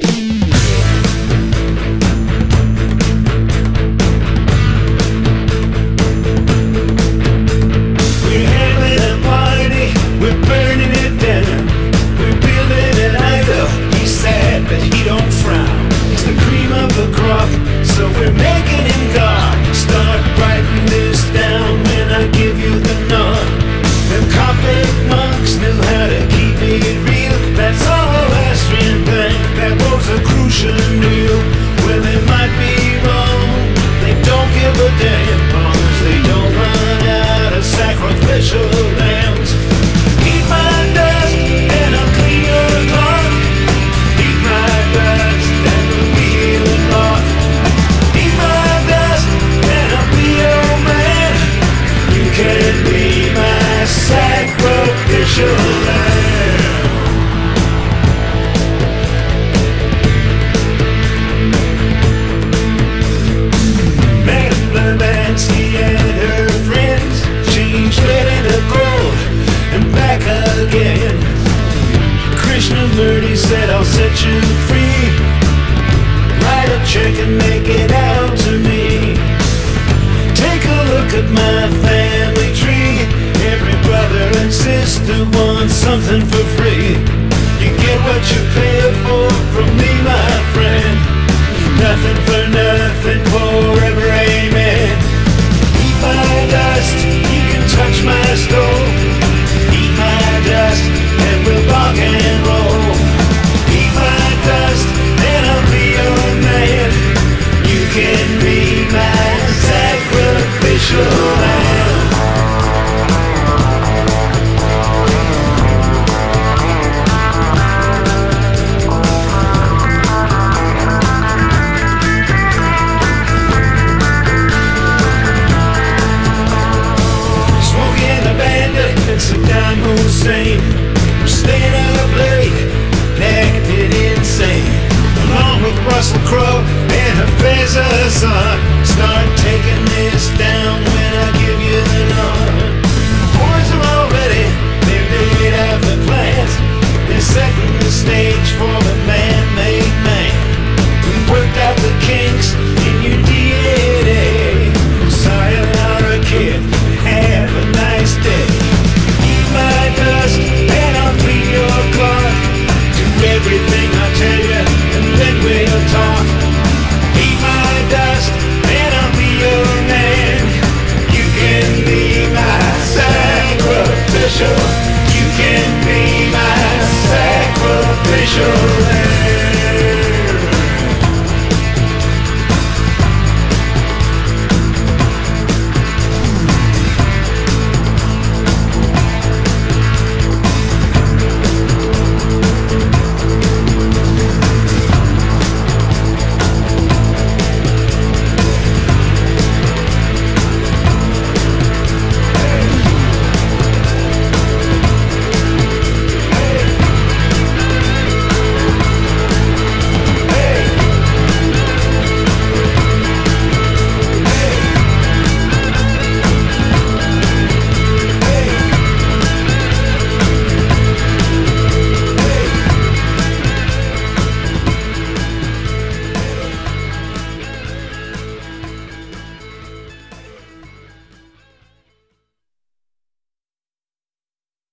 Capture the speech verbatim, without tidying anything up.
Sacrificial lambs. Eat my dust and I'll clean your clock. Eat my dust and I'll be your lock. Eat my dust and I'll be your man. You can be my sacrificial lamb. Madame Blavatsky and her friends changed lead into gold and back again. Krishnamurti said, I'll set you free. Write a check and make it out to me. Take a look at my family tree. Every brother and sister wants something for free. You get what you pay